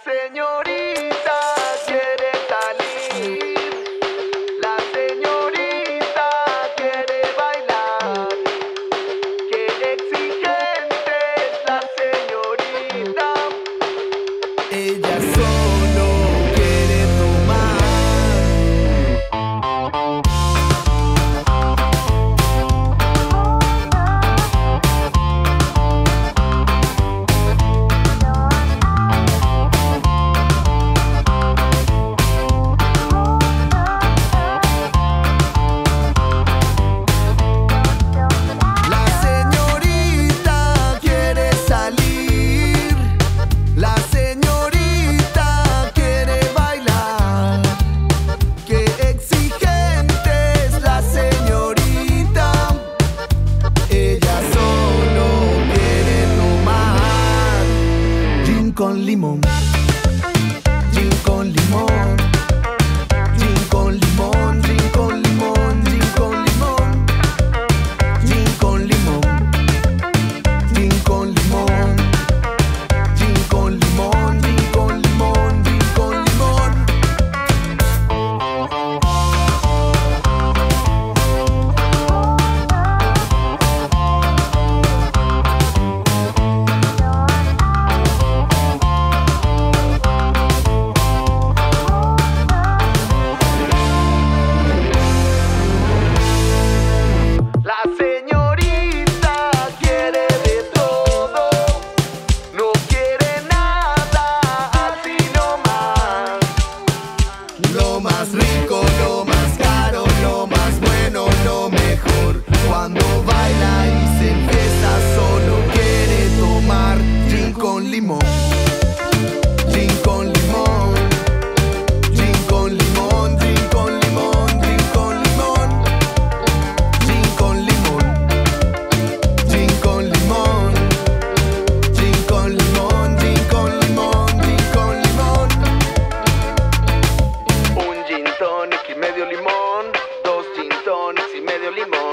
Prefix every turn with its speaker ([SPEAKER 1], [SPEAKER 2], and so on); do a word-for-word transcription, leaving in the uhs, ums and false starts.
[SPEAKER 1] señorita quiere salir, la señorita quiere bailar. Qué exigente es la señorita.
[SPEAKER 2] Ella solo quiere tomar. Con limón, gin con limón, gin con limón, gin con limón, gin con limón, gin con limón, gin con limón, gin con limón, gin con limón, gin con limón. Lo más rico, lo más caro, lo más bueno, lo mejor. Cuando baila y se empieza solo quiere tomar gin con limón, gin con limón, gin con limón, gin con limón, gin con limón, gin con limón, gin con limón, gin con limón, gin con limón, gin con limón.
[SPEAKER 1] Un gin tonic y medio limón, dos gin tonics y medio limón.